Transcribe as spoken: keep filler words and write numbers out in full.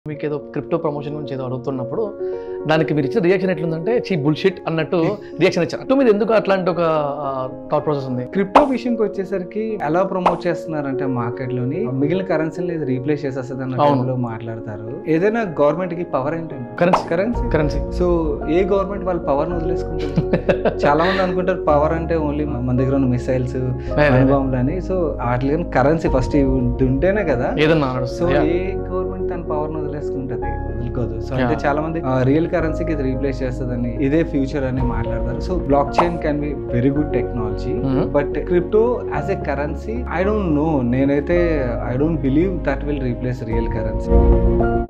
మీకు ఏదో crypto promotion గురించి ఏదో అడుగుతున్నప్పుడు దానికి మీరు ఇచ్చిన రియాక్షన్ ఎట్లుందంటే చీ బుల్షిట్ అన్నట్టు రియాక్షన్ ఇచ్చారు. అటు మీద ఎందుకు అట్లాంటి ఒక థాట్ ప్రాసెస్ ఉంది? క్రిప్టో విషయంకి వచ్చేసరికి ఎలా ప్రమోట్ చేస్తున్నారంటే మార్కెట్ లోని మిగిలిన కరెన్సీని రీప్లేస్ చేసేస్తుంది అన్న మాట్లాడతారు. ఏదైనా గవర్నమెంట్ కి పవర్ ఏంటంటే కరెన్సీ కరెన్సీ కరెన్సీ సో ఏ గవర్నమెంట్ వాళ్ళ పవర్ ను వదిలేసుకుంటారు? చాలా మంది అనుకుంటారు పవర్ అంటే ఓన్లీ మన దగ్గర ఉన్న మిసైల్స్ బాంబులు అని. సో వాటి కరెన్సీ ఫస్ట్ ఉంటేనే కదా ఏదన్నా. సో ఏ గవర్నమెంట్ తన పవర్ ను వదిలేసుకుంటది? వదులుకోదు. సో అంటే చాలా మంది రియల్ కరెన్సీకి ఇది రీప్లేస్ చేస్తుందని, ఇదే ఫ్యూచర్ అని మాట్లాడతారు. So blockchain can be very good technology, but crypto as a currency I don't know. నేనైతే I don't believe that will replace real currency.